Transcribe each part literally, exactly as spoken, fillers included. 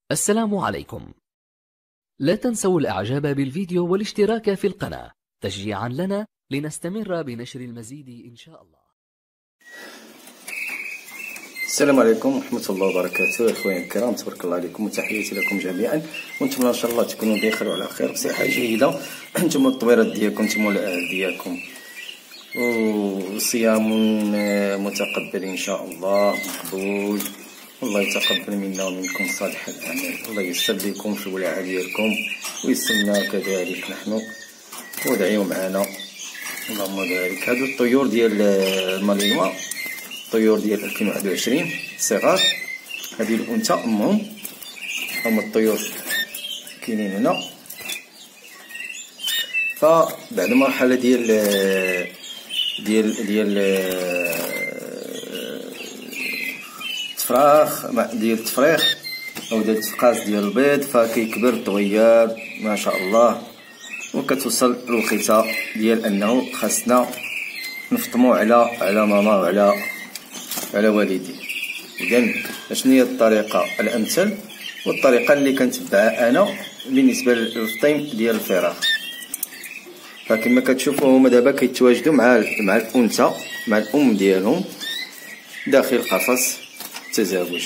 السلام عليكم. لا تنسوا الإعجاب بالفيديو والاشتراك في القناة تشجيعا لنا لنستمر بنشر المزيد إن شاء الله. السلام عليكم ورحمة الله وبركاته اخواني الكرام، تبارك الله عليكم وتحياتي لكم جميعا، وانتم ان شاء الله تكونوا بخير وعلى خير بصحة جيدة، انتم الطويرات ديالكم، انتم الاهل ديالكم، وصيام متقبل ان شاء الله مقبول. الله يتقبل منا ومنكم صالح الاعمال، الله ييسر لكم في الولاعه ديالكم وييسر لنا كذلك نحن، وادعيوا معنا اللهم بارك. هادو الطيور ديال المالينوا، الطيور ديال ألفين وواحد وعشرين صغار، هذه الانثى امهم، هما الطيور كاينين هنا. فبعد مرحله ديال ديال ديال التفراخ ديال التفريخ او ديال التفقاس ديال البيض، فكيكبر الطويار ما شاء الله، وكتوصل الوقيته ديال انه خاصنا نفطمو على على ماما وعلى على والدي. اذا شنو هي الطريقه الامثل والطريقه اللي كنتبعها انا بالنسبه للفطيم ديال الفراخ؟ فكما كتشوفوا هما دابا كيتواجدوا مع مع الانثى مع الام ديالهم داخل قفص التزاوج.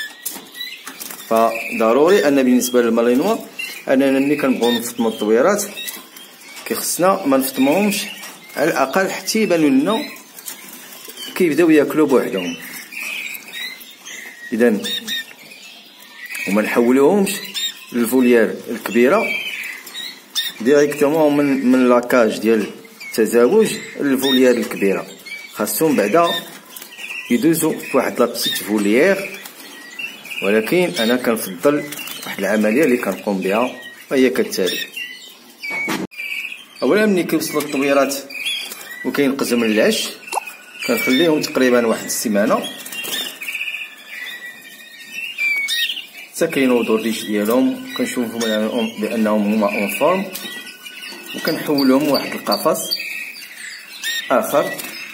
فضروري ان بالنسبه للمالينوا اننا ملي كنبغيو نفطموا الطويرات كيخصنا ما نفطموهمش على الاقل حتى يبانوا لنا كيبداو ياكلوا بوحدهم. اذا وما نحولوهمش للفوليير الكبيره ديريكتومون من من لاكاج ديال التزاوج للفوليير الكبيره، خاصهم بعدا يدوزوا فواحد لابسيت فوليير. ولكن انا كنفضل واحد العمليه اللي كنقوم بها وهي كالتالي: اولا ملي كيوصلوا الطويرات وكينقزم العش كنخليهم تقريبا واحد السيمانه حتى كينوضوا الريش ديالهم، كنشوفهم بانهم هما اون فورم، وكنحولهم واحد القفص اخر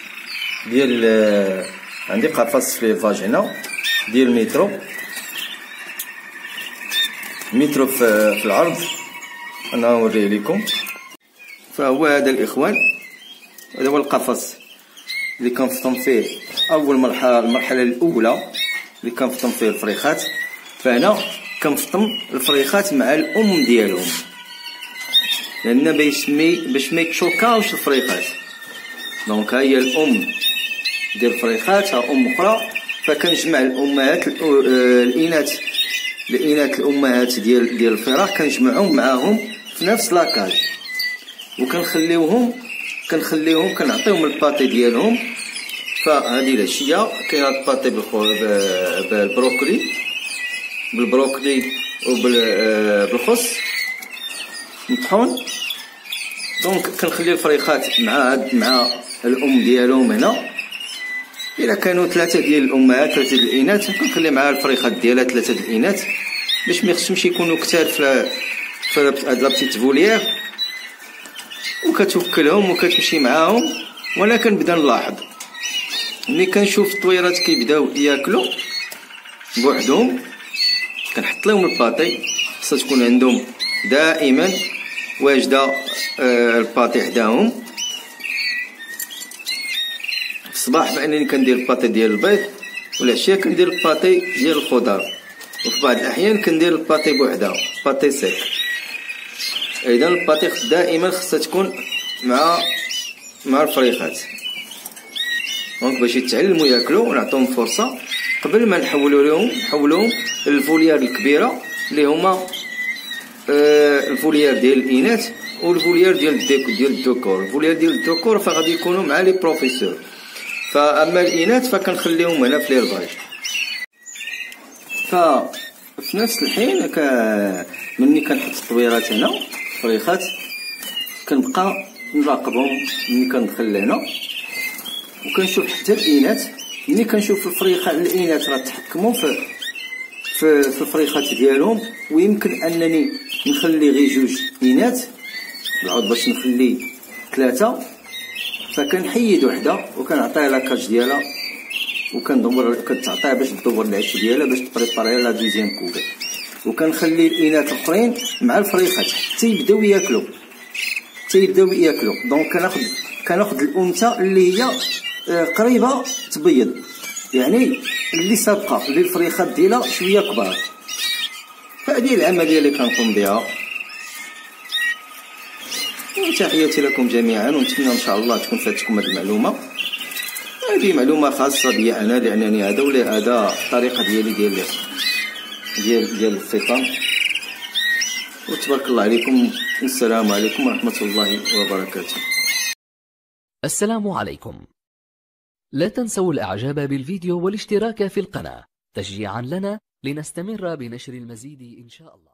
ديال عندي قفص فيه فاجينا ديال المترو مترو في العرض، انا نوريه لكم. فهو هذا الاخوان، هذا هو القفص اللي كنفطم فيه اول مرحله المرحله الاولى اللي كنفطم فيه الفريخات. فهنا كنفطم الفريخات مع الام ديالهم، لان باش مي باش ما يتشوكاوش الفريخات. دونك ها هي الام ديال الفريخات، ها ام اخرى، فكنجمع الامهات الاناث الاناث الامهات ديال ديال الفراخ كنجمعهم معاهم في نفس لاكاج، وكنخليوهم كنخليوهم كنعطيهم الباطي ديالهم. فهذه العشيه كاينه الباطي بالبروكلي بالبروكلي وبالخس مطحون. دونك كنخلي الفريخات مع مع الام ديالهم هنا. الا كانوا ثلاثه ديال الامهات ثلاثه ديال الاناث كنخلي معها الفريخات ديالها ثلاثه ديال الاناث، باش ما يخصهمش يكونوا كثار في في هاد لابتيت فوليير، وكتوكلهم وكتمشي معاهم. وانا كنبدا نلاحظ ملي كنشوف الطويرات كيبداو ياكلوا بوحدهم كنحط لهم الباطي، خصها تكون عندهم دائما واجده الباطي حداهم. في الصباح بانني كندير الباطي ديال البيض، والعشيه كندير الباطي ديال الخضر، وفي بعض الاحيان كندير الباطي بوحدها باطي سيك. اذا الباطي دائما خصها تكون مع مع الفريخات، دونك باش يتعلموا ياكلوا ونعطيهم فرصه قبل ما نحولوا لهم نحولوهم للفوليير الكبيره اللي هما آه الفوليير ديال الاناث والفوليير ديال الديك ديال الذكور. الفوليير ديال الذكور فغادي يكونوا مع لي بروفيسور، فاما الاناث فكنخليهم هنا في ليرباج. ففي نفس الحين ك مني كنحط الطويرات هنا الفريخات كنبقى نراقبهم ملي كندخل لهنا، وكنشوف حتى الاناث. ملي كنشوف الفريخه الاناث راه تحكموا في في في الفريخات ديالهم، ويمكن انني نخلي غير جوج اناث نعاود باش نخلي ثلاثه، فكنحيد وحده وكنعطيها لاكاج ديالها وكندور كتعطيها باش تدور العش ديالها باش تبريباري لا دوزيام كوبي. وكنخلي الاناث الاخرين مع الفريخات حتى يبداو ياكلوا حتى يبداو ياكلوا. دونك كناخذ كناخذ الانثى اللي هي قريبه تبيض، يعني اللي سابقه اللي الفريخات ديالها شويه كبار. فهذه العمليه اللي كنقوم بها. وتحياتي لكم جميعا، ونتمنى ان شاء الله تكون فاتتكم هذه المعلومه. هذه معلومه خاصه بي انا، لانني هذا ولا هذا الطريقه ديالي ديال ديال ديال الفطام. وتبارك الله عليكم، والسلام عليكم ورحمه الله وبركاته. السلام عليكم. لا تنسوا الاعجاب بالفيديو والاشتراك في القناة تشجيعا لنا لنستمر بنشر المزيد ان شاء الله.